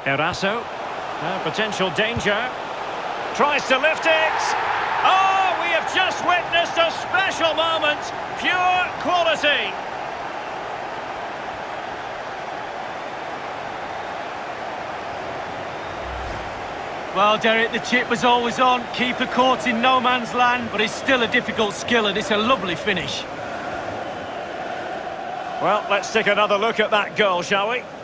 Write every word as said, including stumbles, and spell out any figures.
Eraso. Uh, potential danger. Tries to lift it. Oh, we have just witnessed a special moment. Pure quality. Well, Derek, the chip was always on. Keeper caught in no man's land, but it's still a difficult skill, and it's a lovely finish. Well, let's take another look at that goal, shall we?